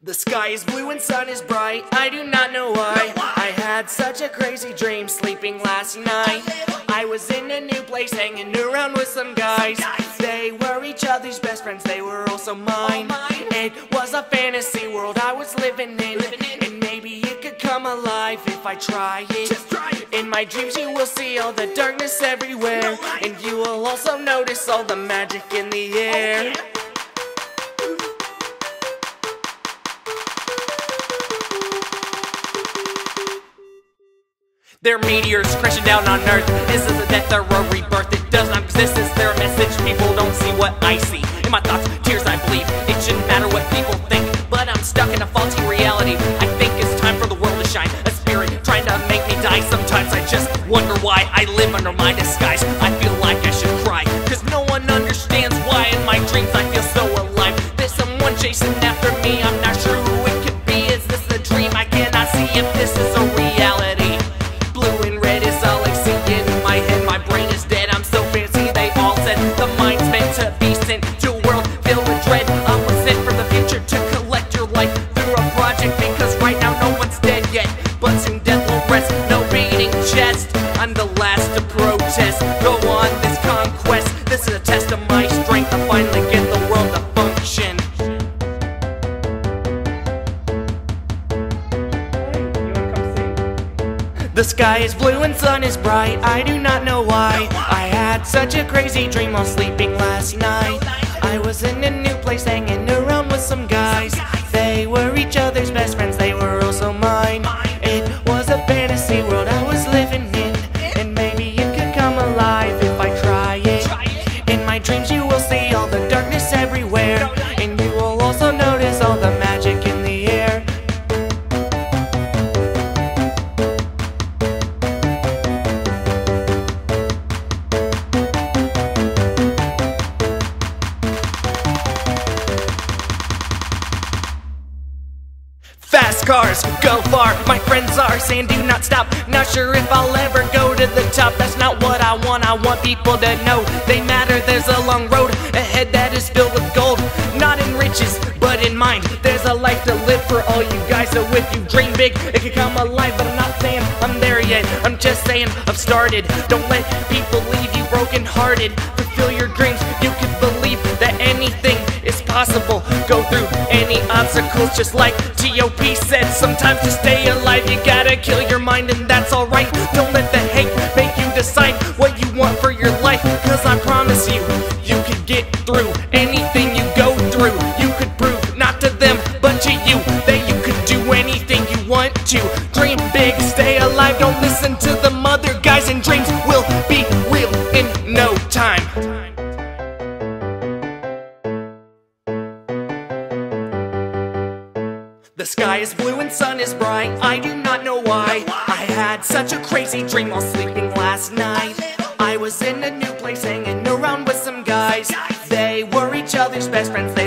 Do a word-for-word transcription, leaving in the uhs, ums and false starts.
The sky is blue and sun is bright, I do not know why. I had such a crazy dream sleeping last night. I was in a new place hanging around with some guys. They were each other's best friends, they were also mine. It was a fantasy world I was living in, and maybe it could come alive if I try it. In my dreams you will see all the darkness everywhere, and you will also notice all the magic in the air. They're meteors crashing down on Earth. This is a death or a rebirth. It does not exist, it's their message. People don't see what I see. In my thoughts, tears I believe. It shouldn't matter what people think, but I'm stuck in a faulty reality. I think it's time for the world to shine. A spirit trying to make me die. Sometimes I just wonder why I live under my disguise. I feel like I should cry, cause no one understands why in my dreams I feel so alive. There's someone chasing after me, I'm not sure who it could be. Is this a dream? I cannot see if this is a reality. The mind's meant to be sent to a world filled with dread. I was sent from the future to collect your life through a project, because right now no one's dead yet, but soon death will rest. No beating chest, I'm the last to protest. Go on this conquest, this is a test of my strength to finally get the world to function. The sky is blue and sun is bright, I do not know why. I had such a crazy dream while sleeping last night. I was in a new place hanging around with some guys. They were each other's best friends, they were also mine. It was a fantasy world I was living in, and maybe it could come alive if I try it. In my dreams you will see all the darkness everywhere, and you will also notice all the magic in the air. Fast cars go far, my friends are saying do not stop. Not sure if I'll ever go to the top, that's not what I want. I want people to know they matter. There's a long road ahead that is filled with gold, not in riches but in mind. There's a life to live for all you guys, so if you dream big it can come alive. But I'm not saying I'm there yet, I'm just saying I've started. Don't let people leave you broken hearted. Fulfill your dreams, you can believe that anything is possible. Go through any obstacles, just like T O P said. Sometimes to stay alive you gotta kill your mind, and that's alright. Don't let the hate make you decide what you want for your life, cause I promise you, you could get through anything you go through. You could prove, not to them, but to you, that you could do anything you want to. Dream big, stay alive, don't listen to the other guys, and dreams will be real in no time. The sky is blue and sun is bright, I do not know why. I had such a crazy dream while sleeping last night. I was in a new place hanging around with some guys. They were each other's best friends, they